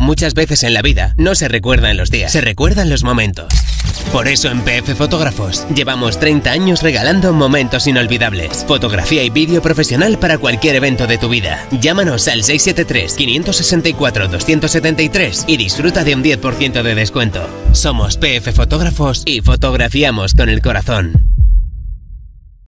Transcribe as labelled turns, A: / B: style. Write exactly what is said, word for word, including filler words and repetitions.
A: Muchas veces en la vida no se recuerdan los días, se recuerdan los momentos. Por eso en P F Fotógrafos llevamos treinta años regalando momentos inolvidables. Fotografía y vídeo profesional para cualquier evento de tu vida. Llámanos al seis siete tres, cinco seis cuatro, dos siete tres y disfruta de un diez por ciento de descuento. Somos P F Fotógrafos y fotografiamos con el corazón.